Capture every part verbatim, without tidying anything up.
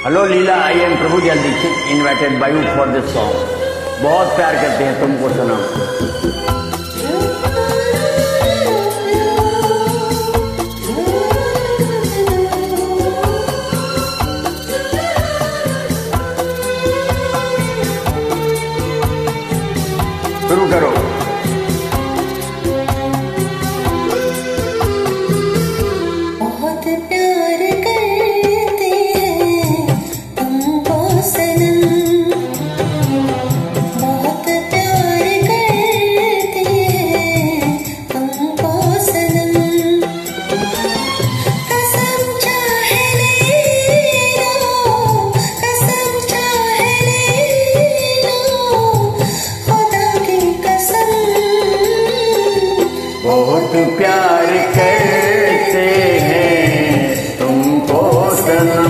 Hello Leela, I am Prabhu Jal Dikshit invited by you for this song. बहुत प्यार करते हैं तुमको सनम। शुरू करो। बहुत प्यार करते हैं तुमको सनम।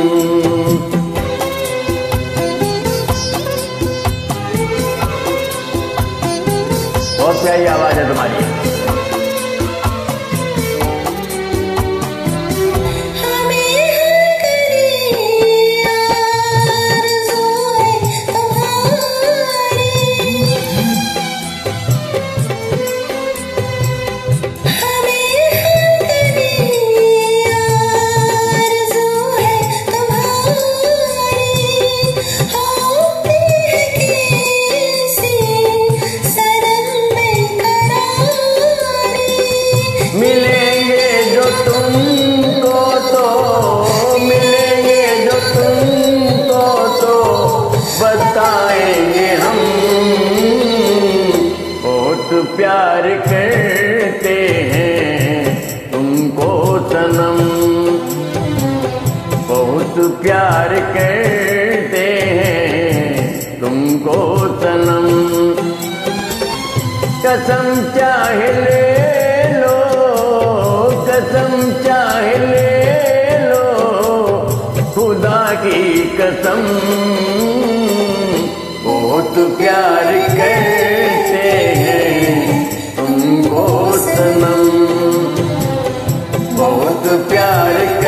बहुत प्यारी आवाज है तुम्हारी। मिलेंगे जो तुमको तो मिलेंगे जो तुमको तो बताएंगे हम। बहुत प्यार करते हैं तुमको सनम। बहुत प्यार करते हैं तुमको सनम। कसम चाहे ले कसम चाहे ले लो खुदा की कसम। बहुत प्यार करते हैं तुमको सनम। बहुत प्यार